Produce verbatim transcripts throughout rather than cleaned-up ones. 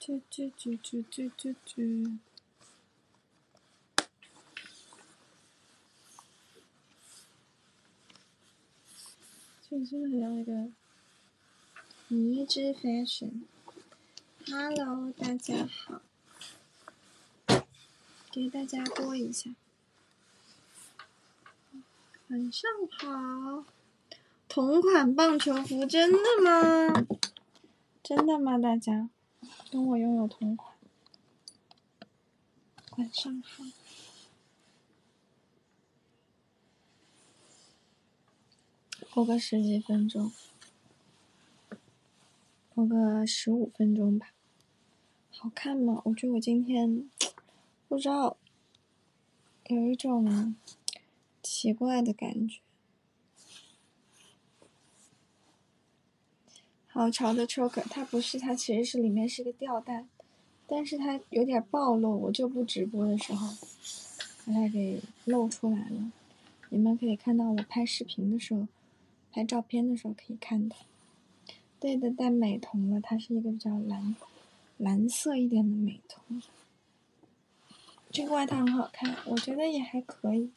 啾啾啾啾啾啾啾。这真的很像那个迷之 fashion。Hello， 大家好，给大家播一下。晚上好。同款棒球服，真的吗？真的吗？大家，跟我拥有同款。晚上好。播个十几分钟，播个十五分钟吧。好看吗？我觉得我今天不知道，有一种奇怪的感觉。好潮的 choker， 它不是，它其实是里面是个吊带，但是它有点暴露，我就不直播的时候把它给露出来了。你们可以看到我拍视频的时候，拍照片的时候可以看到。对的，带美瞳了，它是一个比较蓝蓝色一点的美瞳。这个外套很好看，我觉得也还可以。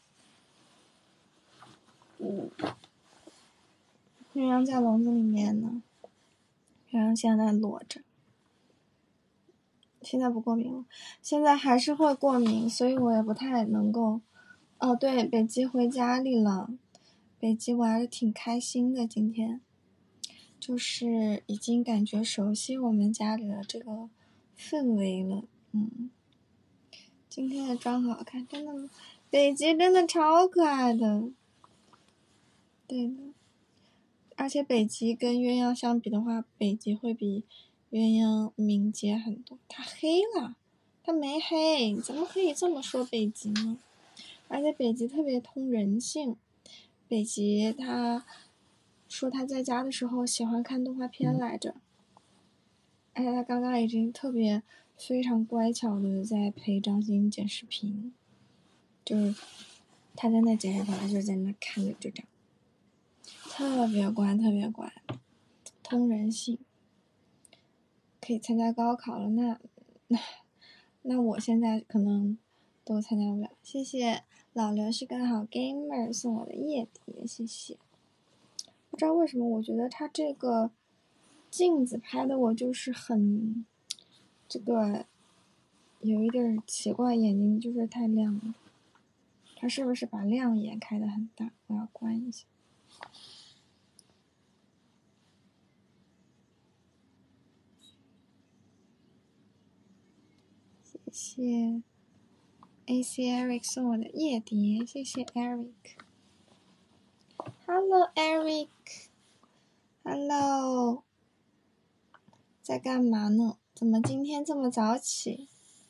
嗯，鸳鸯在笼子里面呢，鸳鸯现在裸着。现在不过敏了，现在还是会过敏，所以我也不太能够。哦，对，北极回家里了，北极玩的挺开心的，今天，就是已经感觉熟悉我们家里的这个氛围了，嗯。今天的妆好看，真的吗？北极真的超可爱的，对的。而且北极跟鸳鸯相比的话，北极会比鸳鸯敏捷很多。它黑了。他没黑，怎么可以这么说北极呢？而且北极特别通人性。北极他说他在家的时候喜欢看动画片来着，而且他刚刚已经特别非常乖巧的在陪张欣剪视频，就是他在那剪视频，他就在那看着，就这样，特别乖，特别乖，通人性。可以参加高考了，那那。那我现在可能都参加不了。谢谢老刘是个好 gamer 送我的夜蝶，谢谢。不知道为什么，我觉得他这个镜子拍的我就是很这个有一点奇怪，眼睛就是太亮了。他是不是把亮眼开得很大？我要关一下。谢谢 A C Eric 送我的夜蝶，谢谢 Eric。Hello Eric。Hello。在干嘛呢？怎么今天这么早起？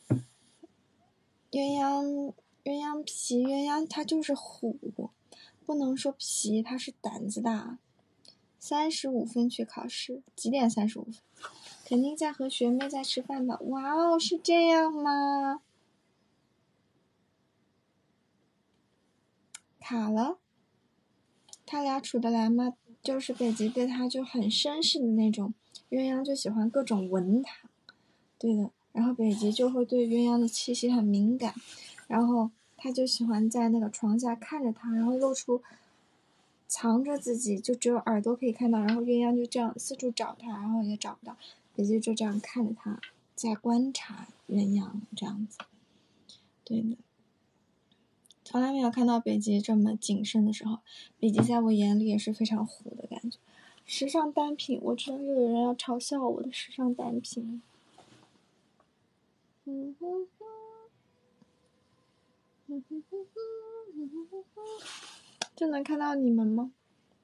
鸳鸯，鸳鸯皮，鸳鸯它就是虎，不能说皮，它是胆子大。三十五分去考试，几点三十五分？肯定在和学妹在吃饭吧？哇哦，是这样吗？卡了？他俩处得来吗？就是北极对他就很绅士的那种，鸳鸯就喜欢各种闻他。对的，然后北极就会对鸳鸯的气息很敏感，然后他就喜欢在那个床下看着他，然后露出藏着自己，就只有耳朵可以看到，然后鸳鸯就这样四处找他，然后也找不到，北极就这样看着他，在观察鸳鸯这样子。对的，从来没有看到北极这么谨慎的时候。北极在我眼里也是非常虎的感觉。时尚单品，我知道又有人要嘲笑我的时尚单品。嗯哼哼，嗯哼哼哼，嗯哼哼哼，就能看到你们吗？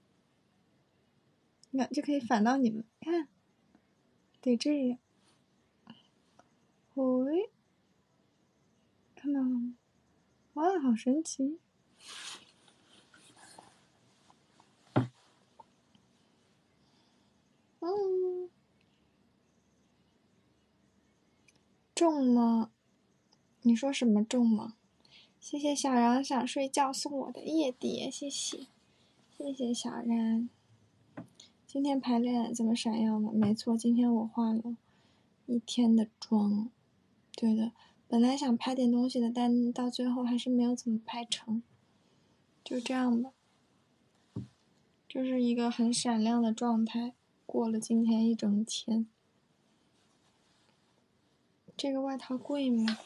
你看就可以反到你们，看，得这样。喂，看到了吗？哇，好神奇！嗯，重吗？你说什么重吗？谢谢小然想睡觉送我的夜蝶，谢谢，谢谢小然。今天排练这么闪耀吗？没错，今天我化了一天的妆。对的，本来想拍点东西的，但到最后还是没有怎么拍成。就这样吧，就是一个很闪亮的状态，过了今天一整天。这个外套贵吗？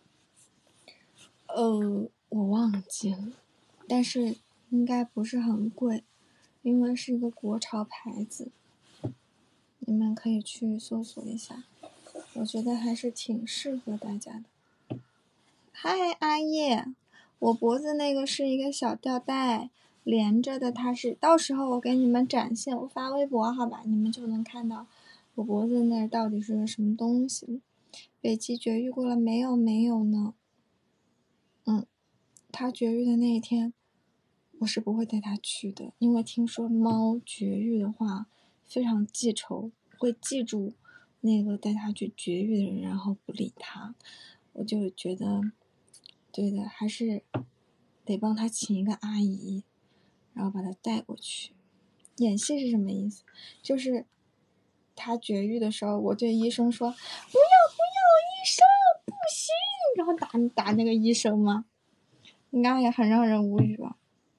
呃，我忘记了，但是应该不是很贵，因为是一个国潮牌子，你们可以去搜索一下，我觉得还是挺适合大家的。嗨，阿叶，我脖子那个是一个小吊带连着的，它是到时候我给你们展现，我发微博好吧，你们就能看到我脖子那到底是个什么东西。北极绝育过了没有？没有呢。嗯，它绝育的那一天，我是不会带它去的，因为听说猫绝育的话非常记仇，会记住那个带它去绝育的人，然后不理它。我就觉得，对的，还是得帮他请一个阿姨，然后把他带过去。演戏是什么意思？就是他绝育的时候，我对医生说：“不要不要，医生不行！”然后打打那个医生吗？应该也很让人无语吧。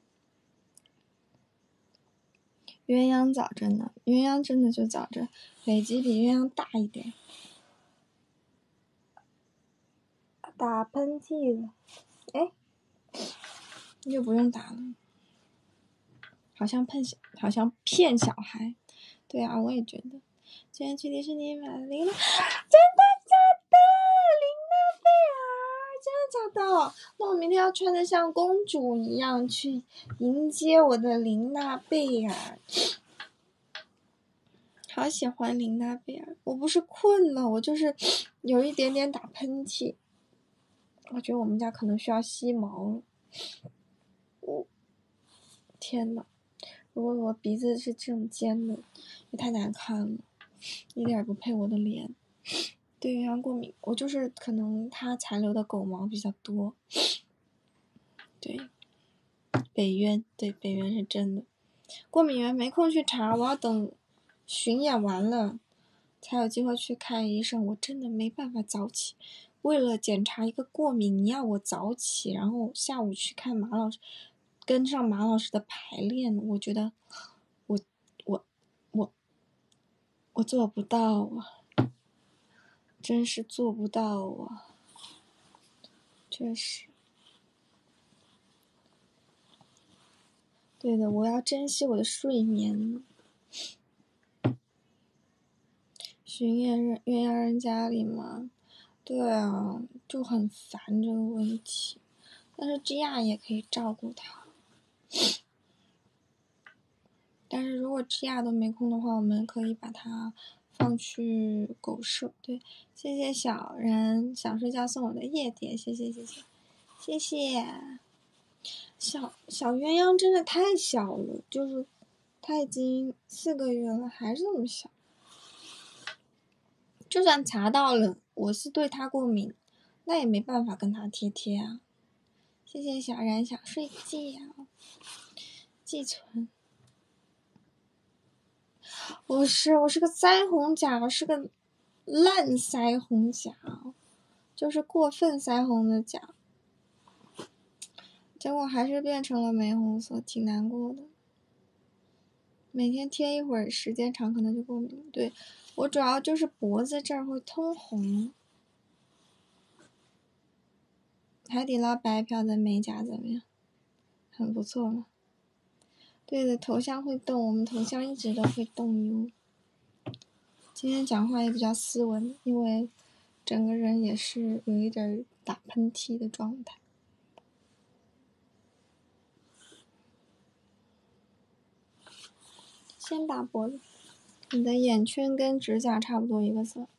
鸳鸯早着呢，鸳鸯真的就早着，北极比鸳鸯大一点。打喷嚏了，哎，又不用打了，好像骗小，好像骗小孩。对啊，我也觉得。今天去迪士尼买了琳娜，真的假的？琳娜贝尔，真的假的？那我明天要穿得像公主一样去迎接我的琳娜贝尔。好喜欢琳娜贝尔，我不是困了，我就是有一点点打喷嚏。我觉得我们家可能需要吸毛了。我天呐，如果我鼻子是这种尖的，也太难看了，一点也不配我的脸。对鸳鸯过敏，我就是可能它残留的狗毛比较多。对，北渊，对北渊是真的。过敏源没空去查，我要等巡演完了才有机会去看医生。我真的没办法早起，为了检查一个过敏，你要我早起，然后下午去看马老师，跟上马老师的排练，我觉得我我我我做不到啊，真是做不到啊，确实。对的，我要珍惜我的睡眠。巡演人鸳鸯人家里吗？对啊，就很烦这个问题。但是 G R 也可以照顾他。但是如果 G R 都没空的话，我们可以把它放去狗舍。对，谢谢小人想睡觉送我的夜蝶，谢谢谢谢谢谢。小小鸳鸯真的太小了，就是它已经四个月了，还是那么小。就算查到了我是对它过敏，那也没办法跟它贴贴啊。谢谢小然想睡觉，寄存。我是我是个腮红甲，我是个烂腮红甲，就是过分腮红的甲，结果还是变成了玫红色，挺难过的。每天贴一会儿，时间长可能就过敏了。对，我主要就是脖子这儿会通红。海底捞白嫖的美甲怎么样？很不错嘛。对的，头像会动，我们头像一直都会动哟。今天讲话也比较斯文，因为整个人也是有一点打喷嚏的状态。先打脖子，你的眼圈跟指甲差不多一个色。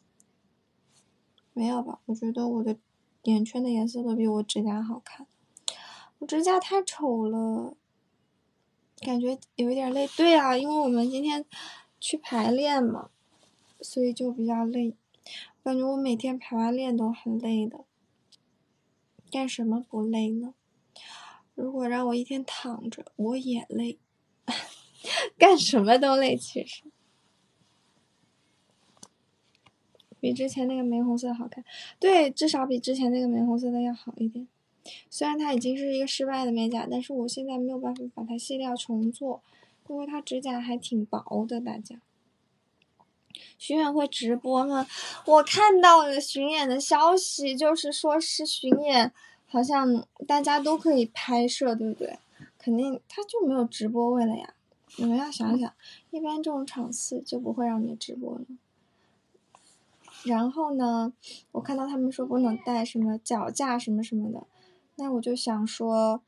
没有吧？我觉得我的眼圈的颜色都比我指甲好看。我指甲太丑了，感觉有一点累。对啊，因为我们今天去排练嘛，所以就比较累。感觉我每天排完练都很累的。干什么不累呢？如果让我一天躺着，我也累。干什么都累，其实。 比之前那个玫红色好看。对，至少比之前那个玫红色的要好一点。虽然它已经是一个失败的美甲，但是我现在没有办法把它卸掉重做，因为它指甲还挺薄的。大家，巡演会直播吗？我看到了巡演的消息，就是说是巡演好像大家都可以拍摄，对不对？肯定它就没有直播位了呀。你们要想想，一般这种场次就不会让你直播了。然后呢，我看到他们说不能带什么脚架什么什么的，那我就想说，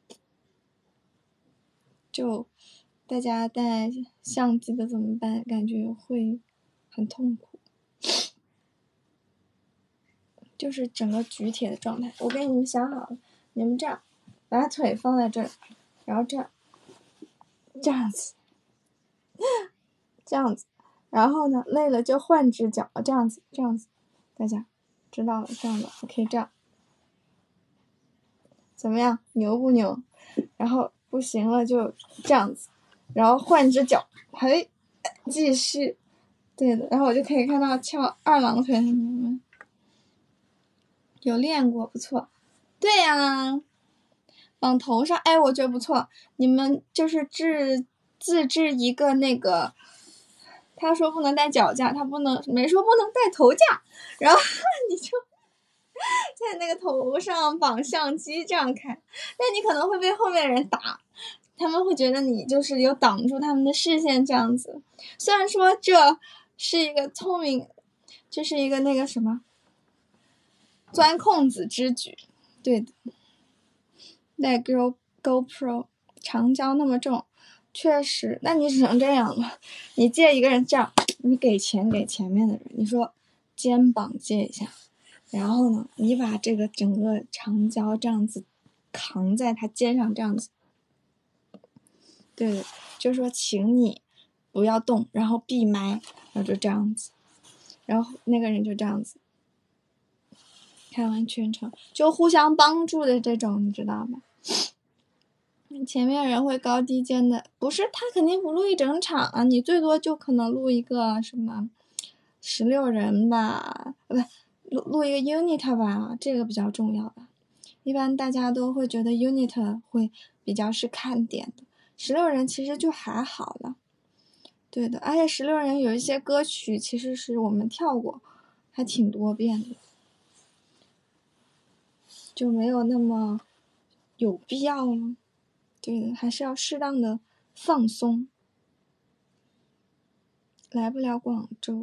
就大家带相机的怎么办？感觉会很痛苦，就是整个举铁的状态。我给你们想好了，你们这样把腿放在这儿，然后这样这样子，这样子，然后呢累了就换只脚，这样子这样子，大家知道了这样的，我可以这样，怎么样？牛不牛？然后不行了就这样子，然后换只脚，嘿，继续，对的，然后我就可以看到翘二郎腿，你们有练过，不错。对呀，往头上，哎，我觉得不错。你们就是制自制一个那个，他说不能带脚架，他不能没说不能带头架，然后你就在那个头上绑相机这样开，但你可能会被后面的人打，他们会觉得你就是有挡住他们的视线这样子。虽然说这是一个聪明，这是一个那个什么钻空子之举，对的。带 Go GoPro 长焦那么重，确实，那你只能这样了。你借一个人这样，你给钱给前面的人，你说肩膀借一下，然后呢，你把这个整个长焦这样子扛在他肩上，这样子，对，就说请你不要动，然后闭麦，然后就这样子，然后那个人就这样子，看完全程，就互相帮助的这种，你知道吗？前面人会高低肩的，不是他肯定不录一整场啊，你最多就可能录一个什么十六人吧，不录录一个 unit 吧，这个比较重要吧。一般大家都会觉得 unit 会比较是看点的，十六人其实就还好了。对的，而且十六人有一些歌曲其实是我们跳过，还挺多遍的，就没有那么有必要了。对的，还是要适当的放松。来不了广州，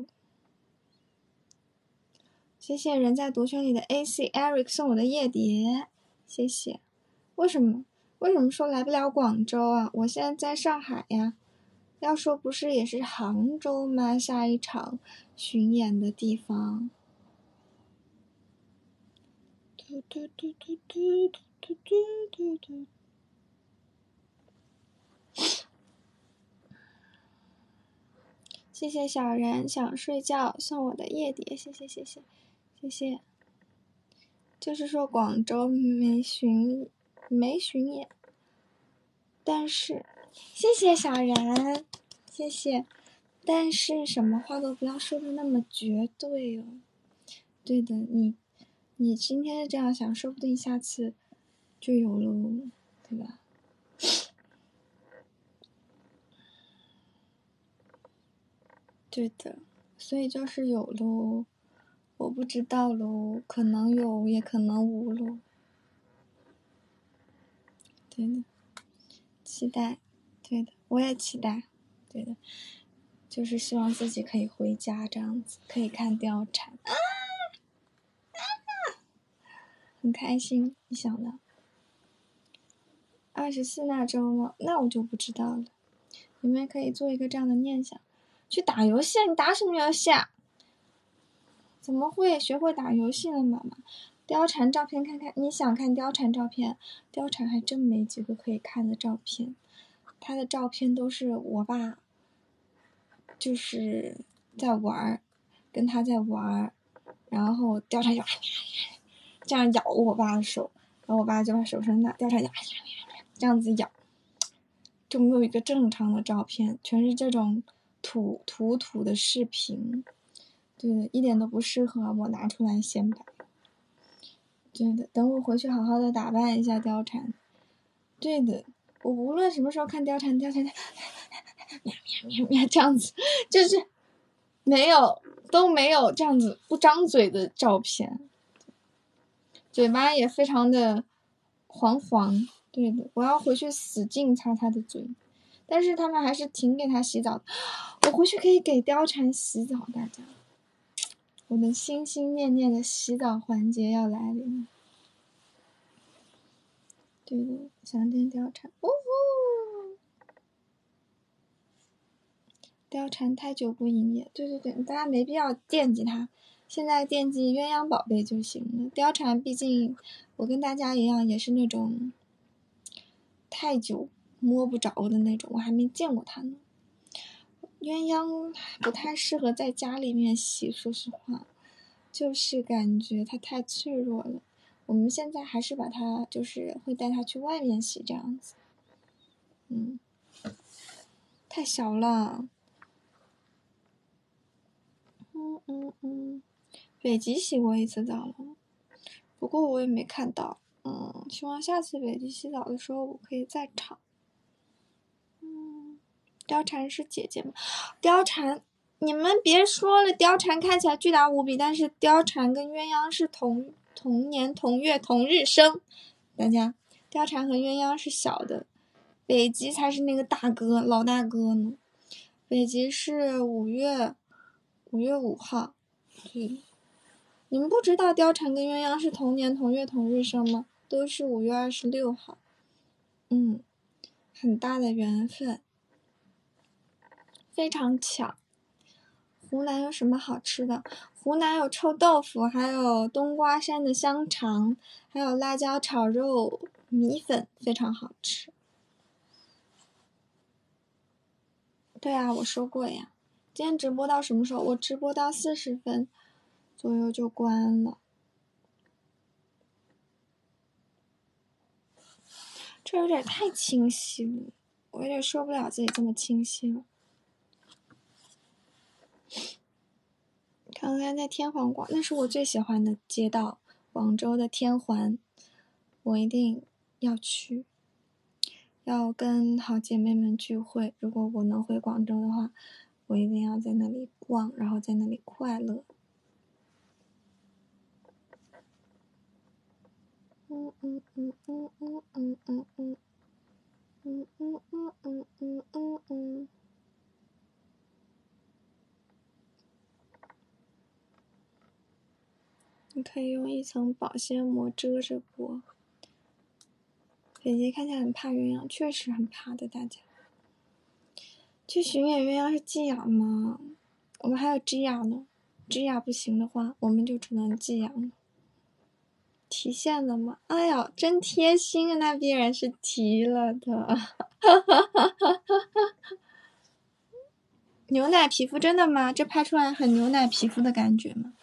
谢谢人在毒圈里的 A C Eric 送我的夜蝶，谢谢。为什么？为什么说来不了广州啊？我现在在上海呀。要说不是也是杭州吗？下一场巡演的地方。嘟嘟嘟嘟嘟嘟嘟嘟嘟。谢谢小人想睡觉送我的夜蝶，谢谢谢谢谢谢。就是说广州没巡没巡演，但是谢谢小人，谢谢。但是什么话都不要说的那么绝对哦。对的，你你今天是这样想，说不定下次就有喽，对吧？对的，所以就是有喽，我不知道喽，可能有也可能无喽。对的，期待，对的，我也期待，对的，就是希望自己可以回家这样子，可以看貂蝉啊啊，很开心。你想呢？二十四那周吗？那我就不知道了。你们可以做一个这样的念想，去打游戏。你打什么游戏啊？怎么会学会打游戏了，妈妈？貂蝉照片看看，你想看貂蝉照片？貂蝉还真没几个可以看的照片，她的照片都是我爸，就是在玩，跟他在玩，然后貂蝉就这样咬我爸的手，然后我爸就把手伸大，貂蝉就这样子咬，就没有一个正常的照片，全是这种土土土的视频。 对的，一点都不适合我拿出来显摆。对的，等我回去好好的打扮一下貂蝉。对的，我无论什么时候看貂蝉，貂蝉喵喵喵喵这样子，就是没有都没有这样子不张嘴的照片，嘴巴也非常的黄黄。对的，我要回去使劲擦他的嘴，但是他们还是挺给他洗澡的。我回去可以给貂蝉洗澡，大家，我的心心念念的洗澡环节要来临了。对的，想见貂蝉，呜呼！貂蝉太久不营业，对对对，大家没必要惦记它，现在惦记鸳鸯宝贝就行了。貂蝉毕竟我跟大家一样，也是那种太久摸不着的那种，我还没见过它呢。鸳鸯不太适合在家里面洗，说实话，就是感觉它太脆弱了。我们现在还是把它，就是会带它去外面洗这样子。嗯，太小了。嗯嗯嗯，北极洗过一次澡了，不过我也没看到。嗯，希望下次北极洗澡的时候我可以在场。嗯，貂蝉是姐姐吗？貂蝉，你们别说了，貂蝉看起来巨大无比，但是貂蝉跟鸳鸯是同同年同月同日生，大家，貂蝉和鸳鸯是小的，北极才是那个大哥，老大哥呢。北极是五月五月五号，对。你们不知道貂蝉跟鸳鸯是同年同月同日生吗？都是五月二十六号。嗯，很大的缘分，非常巧。湖南有什么好吃的？湖南有臭豆腐，还有冬瓜山的香肠，还有辣椒炒肉、米粉，非常好吃。对啊，我说过呀。今天直播到什么时候？我直播到四十分左右就关了。这有点太清晰了，我有点受不了自己这么清晰了。刚才在天环广，那是我最喜欢的街道，广州的天环，我一定要去，要跟好姐妹们聚会。如果我能回广州的话，我一定要在那里逛，然后在那里快乐。嗯嗯嗯嗯嗯嗯嗯嗯嗯嗯嗯嗯嗯嗯嗯。你可以用一层保鲜膜遮着播。北极看起来很怕鸳鸯，确实很怕的，大家。去巡演鸳鸯是寄养吗？我们还有 G 雅呢 ，G 雅不行的话，我们就只能寄养了。提现了吗？哎呀，真贴心啊！那必然是提了的。牛奶皮肤真的吗？这拍出来很牛奶皮肤的感觉吗？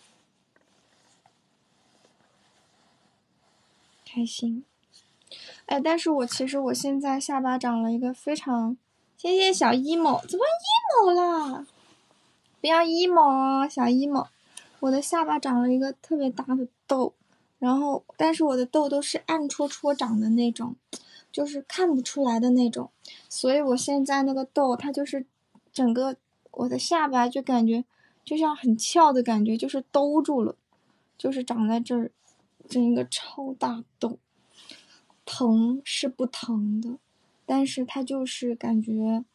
开心。哎，但是我其实我现在下巴长了一个非常，谢谢小 emo， 怎么 emo 了？不要 emo 哦，小 emo。我的下巴长了一个特别大的痘，然后但是我的痘都是暗戳戳长的那种，就是看不出来的那种，所以我现在那个痘它就是整个我的下巴就感觉就像很翘的感觉，就是兜住了，就是长在这儿，整一个超大痘。疼是不疼的，但是它就是感觉，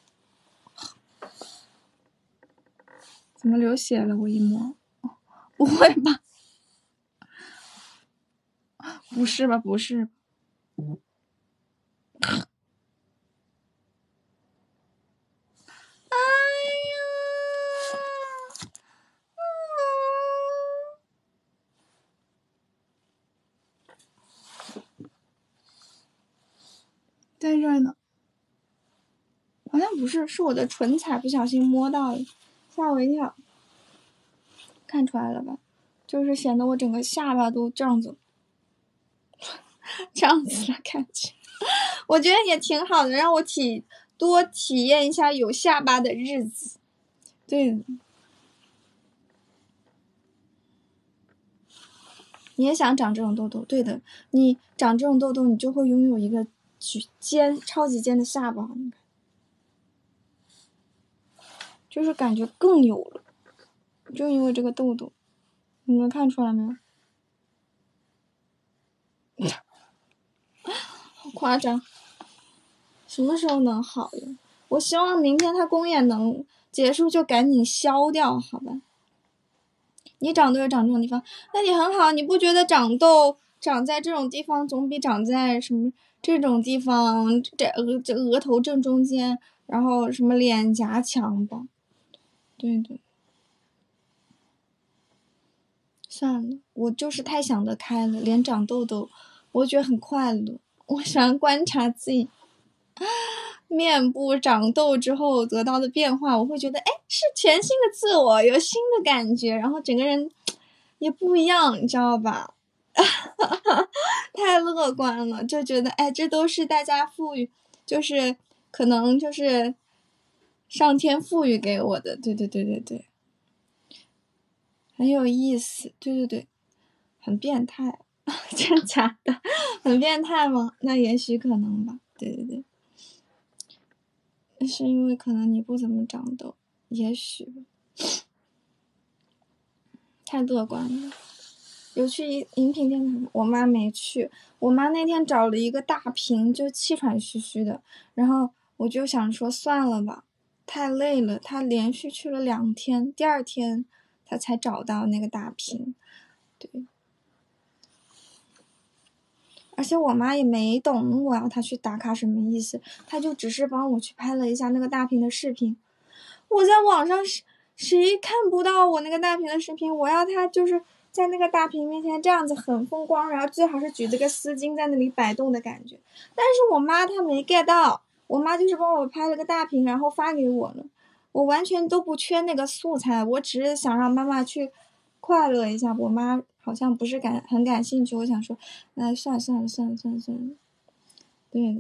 怎么流血了？我一摸，不会吧？不是吧？不是。哎呀！在这儿呢，好像不是，是我的唇彩不小心摸到了，吓我一跳。看出来了吧？就是显得我整个下巴都这样子，这样子的感觉。我觉得也挺好的，让我体多体验一下有下巴的日子。对， 你也想长这种痘痘，对的，你长这种痘痘，你就会拥有一个尖、超级尖的下巴，就是感觉更有了，就因为这个痘痘，你能看出来没有？好夸张！什么时候能好呀？我希望明天它公演能结束就赶紧消掉，好吧？你长痘也长这种地方，那你很好，你不觉得长痘长在这种地方总比长在什么这种地方，这额这额头正中间，然后什么脸颊强吧？对对。算了，我就是太想得开了，连长痘痘，我觉得很快乐。我喜欢观察自己面部长痘之后得到的变化，我会觉得，哎，是全新的自我，有新的感觉，然后整个人也不一样，你知道吧？太乐观了，就觉得，哎，这都是大家赋予，就是可能就是上天赋予给我的，对对对对对，很有意思，对对对，很变态。真假的，很变态吗？那也许可能吧。对对对，是因为可能你不怎么长痘，也许太乐观了。有去饮饮品店看看，我妈没去。我妈那天找了一个大瓶，就气喘吁吁的，然后我就想说算了吧，太累了。她连续去了两天，第二天她才找到那个大瓶。对。而且我妈也没懂我要她去打卡什么意思，她就只是帮我去拍了一下那个大屏的视频。我在网上谁看不到我那个大屏的视频？我要她就是在那个大屏面前这样子很风光，然后最好是举着个丝巾在那里摆动的感觉。但是我妈她没 get 到，我妈就是帮我拍了个大屏，然后发给我了。我完全都不缺那个素材，我只是想让妈妈去快乐一下。我妈好像不是感很感兴趣，我想说，哎，算了算了算了算了算了，对，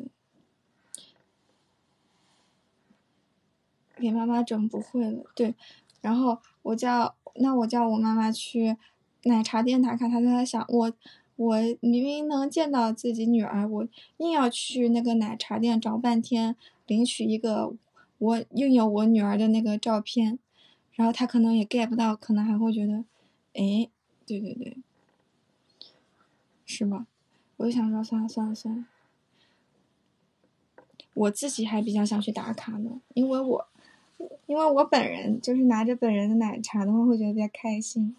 给妈妈整不会了，对，然后我叫那我叫我妈妈去奶茶店打卡，她在想我我明明能见到自己女儿，我硬要去那个奶茶店找半天领取一个我印有我女儿的那个照片，然后她可能也 get 不到，可能还会觉得，哎，对对对，是吧？我就想说算了算了算了，我自己还比较想去打卡呢，因为我因为我本人就是拿着本人的奶茶的话，会觉得比较开心。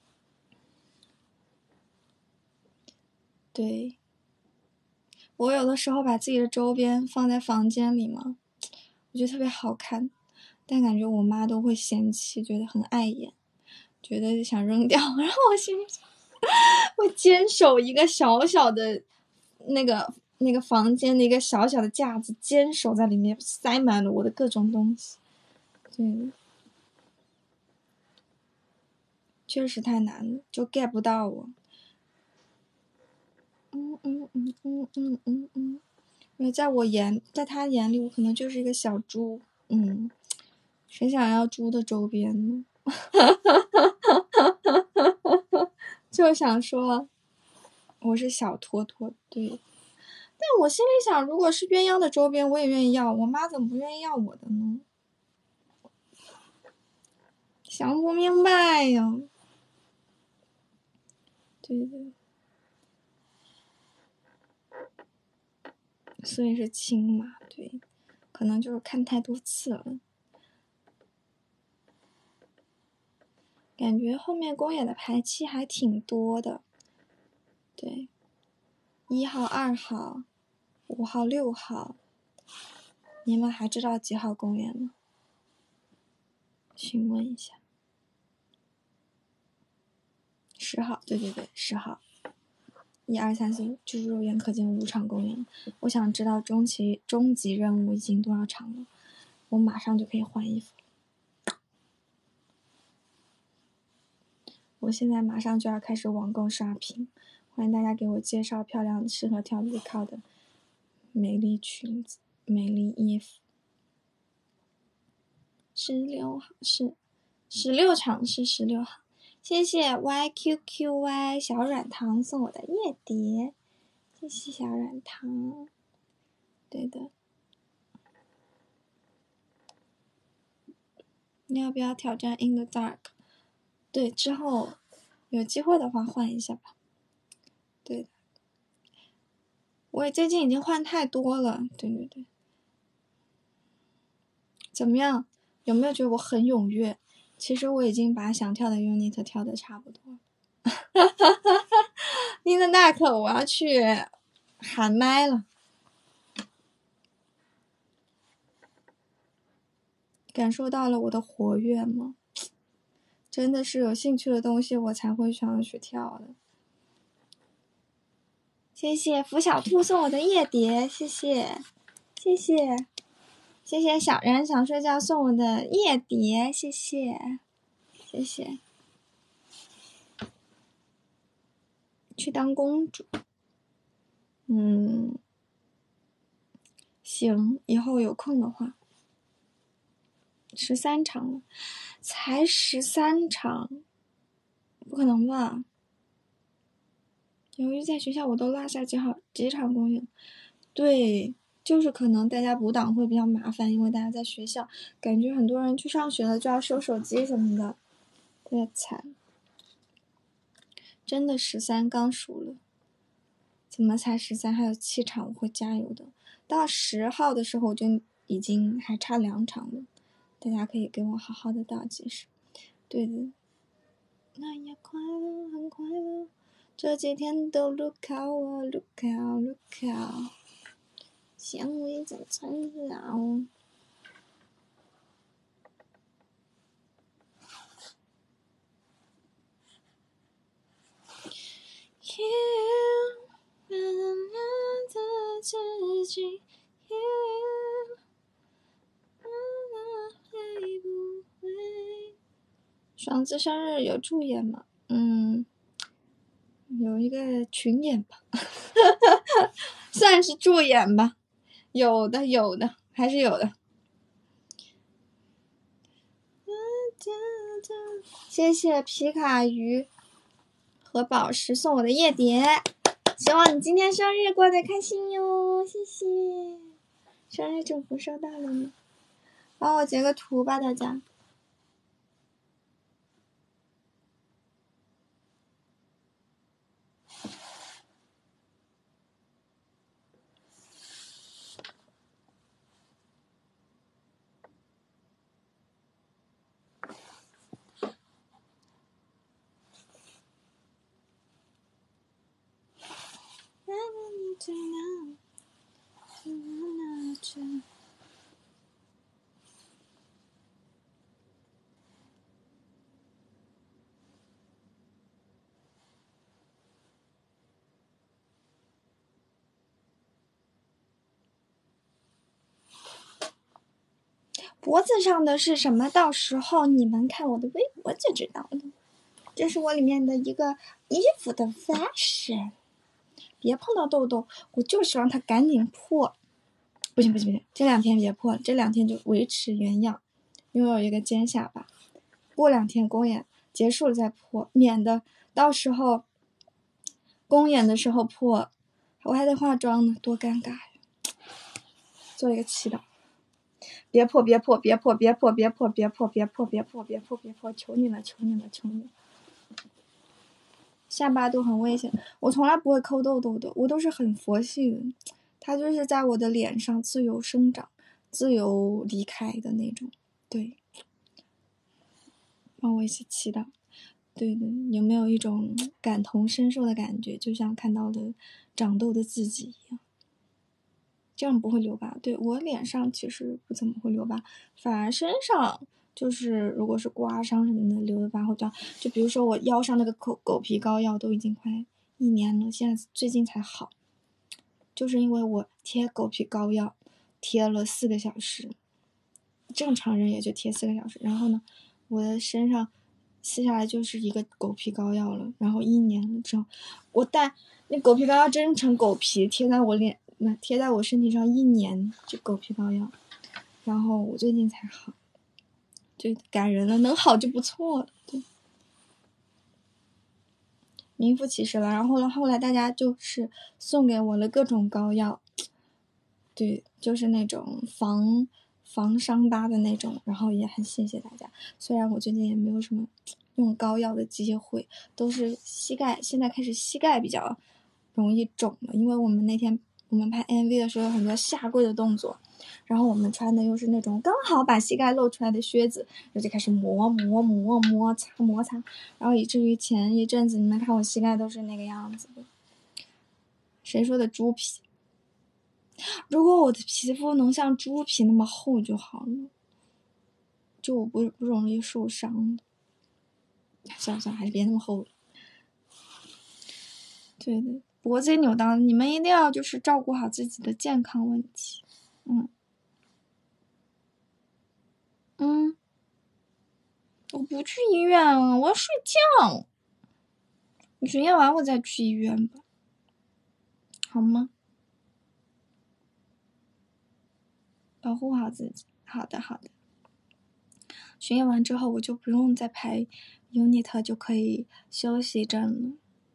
对，我有的时候把自己的周边放在房间里嘛，我觉得特别好看，但感觉我妈都会嫌弃，觉得很碍眼，觉得想扔掉。然后我心里会坚守一个小小的那个那个房间的一个小小的架子，坚守在里面，塞满了我的各种东西。对，确实太难了，就 get 不到我。嗯嗯嗯嗯嗯嗯嗯，因为在我眼，在他眼里，我可能就是一个小猪。嗯，谁想要猪的周边呢？就想说我是小托托，对。但我心里想，如果是鸳鸯的周边，我也愿意要。我妈怎么不愿意要我的呢？想不明白呀。对对。所以是亲嘛，对，可能就是看太多次了，感觉后面公演的排期还挺多的，对，一号、二号、五号、六号，你们还知道几号公演吗？询问一下。十号，对对对，十号。一二三四五，就是肉眼可见五场公演。我想知道终极终极任务已经多少场了，我马上就可以换衣服。我现在马上就要开始网购刷屏，欢迎大家给我介绍漂亮的、适合跳背靠的美丽裙子、美丽衣服。十六号是十六场是十六号， 谢谢 Y Q Q Y 小软糖送我的夜蝶，谢谢小软糖。对的，你要不要挑战 In the Dark？ 对，之后有机会的话换一下吧。对的，我也最近已经换太多了。对对对，怎么样？有没有觉得我很踊跃？其实我已经把想跳的 unit 跳的差不多了。In the Dark， 我要去喊麦了。感受到了我的活跃吗？真的是有兴趣的东西我才会想要去跳的。谢谢福小兔送我的夜蝶，谢谢，谢谢，谢谢小人想睡觉送我的夜蝶，谢谢，谢谢。去当公主，嗯，行，以后有空的话。十三场了，才十三场，不可能吧？由于在学校我都落下几好几场公演，对，就是可能大家补档会比较麻烦，因为大家在学校，感觉很多人去上学了就要收手机什么的，特别惨。真的十三刚数了，怎么才十三？还有七场，我会加油的。到十号的时候我就已经还差两场了，大家可以给我好好的倒计时。对的，那也快乐，很快乐。这几天都路考我，路考路考，香味在缠绕。爽子生日有助演吗？嗯，有一个群演吧，算是助演吧，有的有的还是有的。谢谢皮卡鱼和宝石送我的夜蝶，希望你今天生日过得开心哟，谢谢。生日祝福收到了吗？帮我截个图吧，大家。脖子上的是什么？到时候你们看我的微博就知道了。这是我里面的一个衣服的 fashion， 别碰到痘痘，我就希望它赶紧破。不行不行不行，这两天别破了，这两天就维持原样，因为我有一个尖下巴，过两天公演结束了再破，免得到时候公演的时候破，我还得化妆呢，多尴尬呀！做一个祈祷。别破别破别破别破别破别破别破别破别破别破，求你了求你了求你了！下巴都很危险，我从来不会抠痘痘的，我都是很佛系的，它就是在我的脸上自由生长自由离开的那种。对，帮我一起祈祷。对的，有没有一种感同身受的感觉，就像看到了长痘的自己一样？这样不会留疤。对，我脸上其实不怎么会留疤，反而身上就是如果是刮伤什么的留的疤会多。就比如说我腰上那个狗狗皮膏药都已经快一年了，现在最近才好，就是因为我贴狗皮膏药贴了四个小时，正常人也就贴四个小时，然后呢我的身上撕下来就是一个狗皮膏药了，然后一年了之后，我戴那狗皮膏药真成狗皮贴在我脸那贴在我身体上一年，就狗皮膏药，然后我最近才好，就感人了，能好就不错了。对， 名副其实了。然后呢，后来大家就是送给我了各种膏药，对，就是那种防防伤疤的那种，然后也很谢谢大家。虽然我最近也没有什么用膏药的机会，都是膝盖，现在开始膝盖比较容易肿了，因为我们那天我们拍 M V 的时候有很多下跪的动作，然后我们穿的又是那种刚好把膝盖露出来的靴子，然后就开始磨磨磨摩擦摩擦，然后以至于前一阵子你们看我膝盖都是那个样子的。谁说的猪皮？如果我的皮肤能像猪皮那么厚就好了，就我不不容易受伤的。算了算了，还是别那么厚了。对对，脖子也扭到了，你们一定要就是照顾好自己的健康问题。嗯嗯，我不去医院了，我要睡觉。你巡验完我再去医院吧，好吗？保护好自己。好的好的。巡验完之后我就不用再排 unit 就可以休息阵了。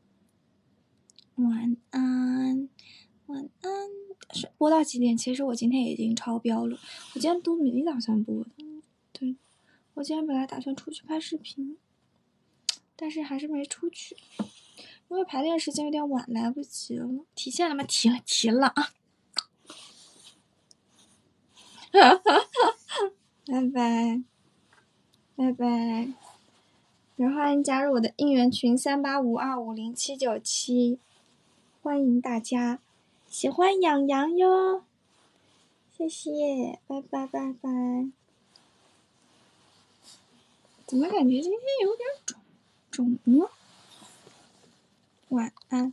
晚安晚安。播到几点？其实我今天已经超标了，我今天都没打算播的。对，我今天本来打算出去拍视频，但是还是没出去，因为排练时间有点晚，来不及了。提现了吗？提了提了啊。拜拜拜拜，然后欢迎加入我的应援群三八五二五零七九七，欢迎大家，喜欢养羊哟，谢谢，拜拜拜拜。怎么感觉今天有点肿肿呢？晚安。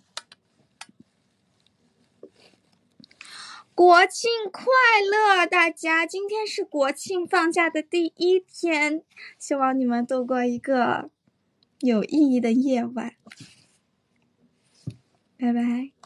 国庆快乐，大家！今天是国庆放假的第一天，希望你们度过一个有意义的夜晚。拜拜。